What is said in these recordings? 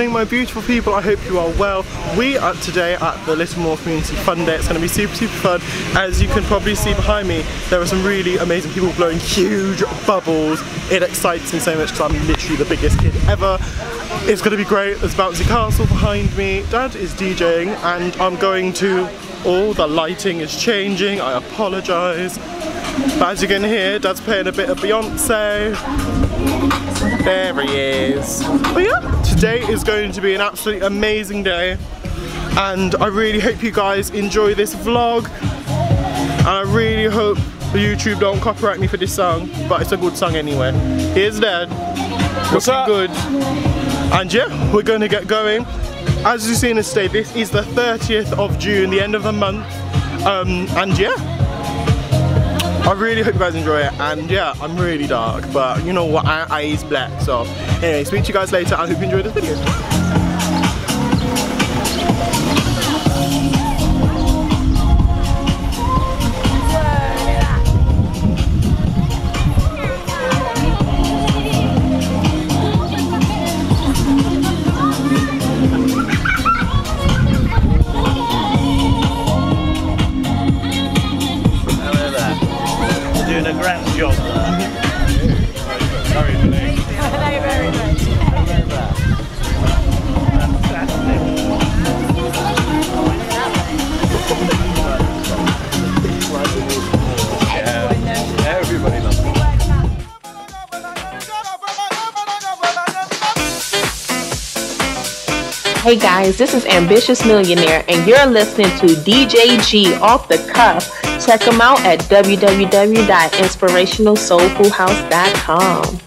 morning, my beautiful people. I hope you are well. We are today at the Littlemore Community Fun Day. It's going to be super fun. As you can probably see behind me, there are some really amazing people blowing huge bubbles. It excites me so much because I'm literally the biggest kid ever. It's going to be great. There's Bouncy Castle behind me. Dad is DJing and I'm going to... Oh, the lighting is changing. I apologise. But as you can hear, Dad's playing a bit of Beyonce. There he is. But yeah, today is going to be an absolutely amazing day. And I really hope you guys enjoy this vlog. And I really hope YouTube don't copyright me for this song. But it's a good song anyway. Here's Dad. What's up? Good. And yeah, we're going to get going. As you've seen us today, this is the 30th of June, the end of the month. And yeah, I really hope you guys enjoy it. And yeah, I'm really dark, but you know what, I is black. So anyway, speak to you guys later. I hope you enjoyed this video. A grand job there. Sorry, Billy. No, very much. Yeah, everybody loves it. Hey guys, this is Ambitious Millionaire and you're listening to DJ G Off the Cuff. Check them out at www.inspirationalsoulfulhouse.com.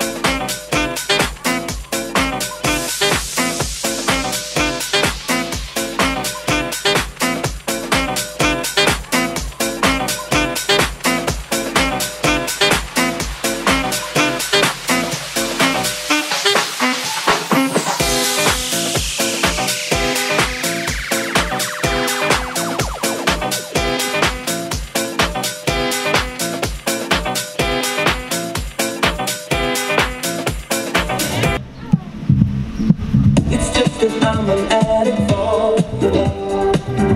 I'm an addict for your love.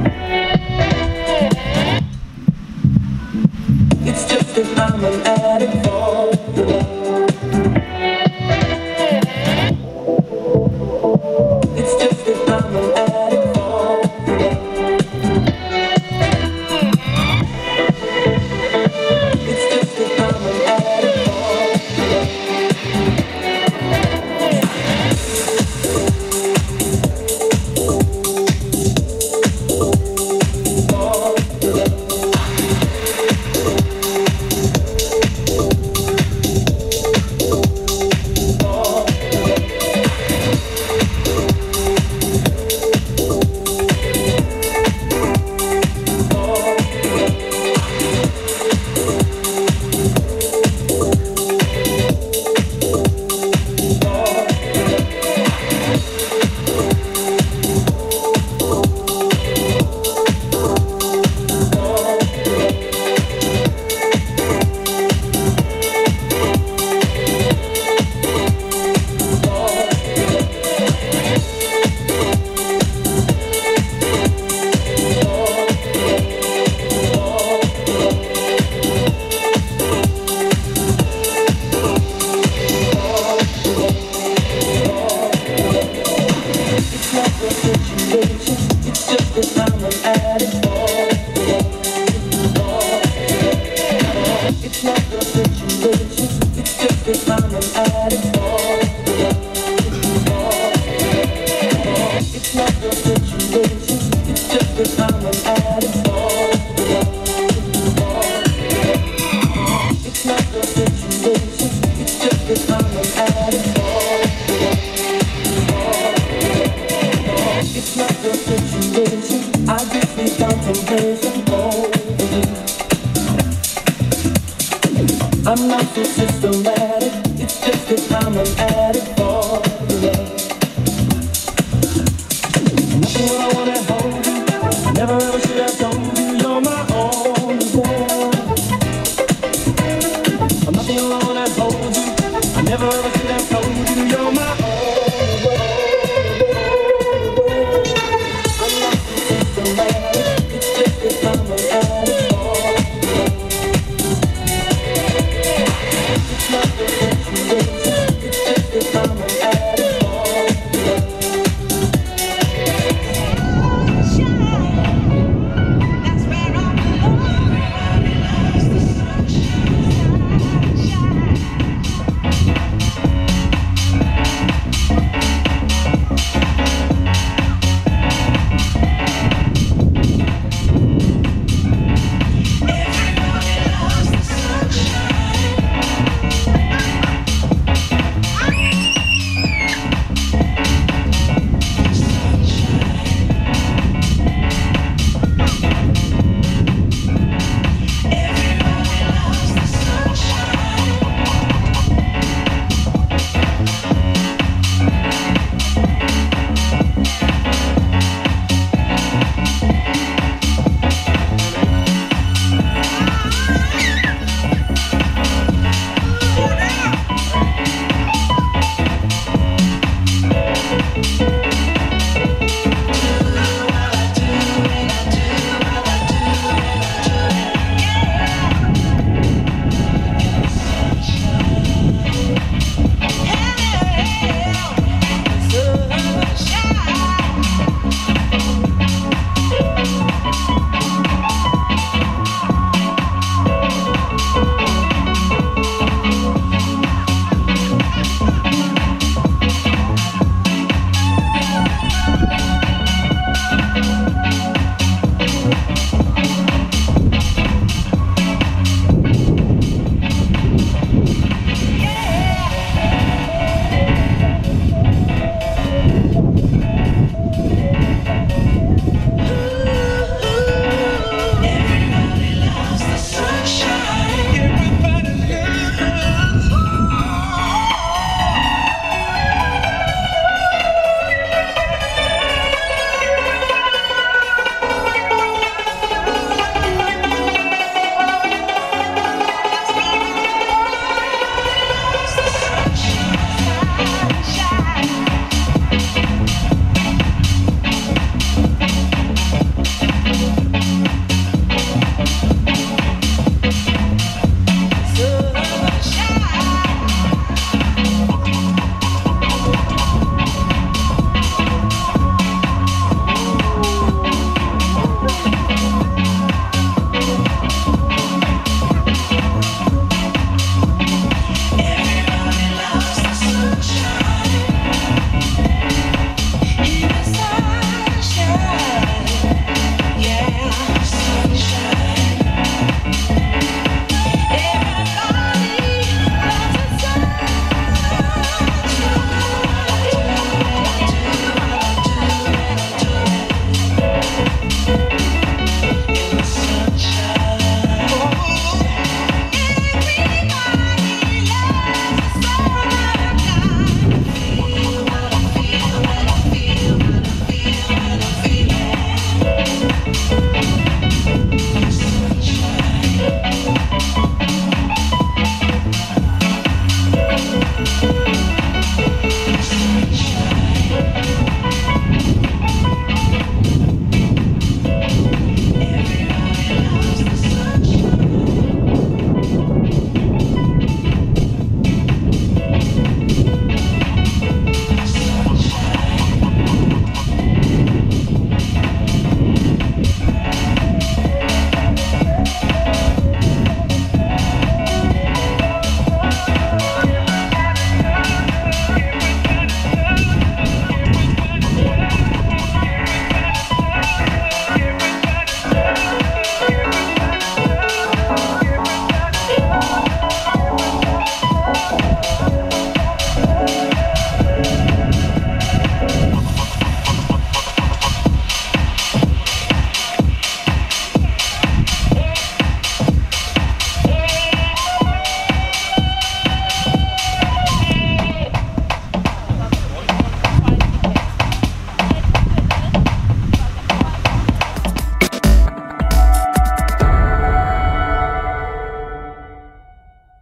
It's just that I'm an addict for your love. It's just that I'm an addict for your love. It's just that I'm an addict for your love. I'm not so systematic, it's just that I'm an addict.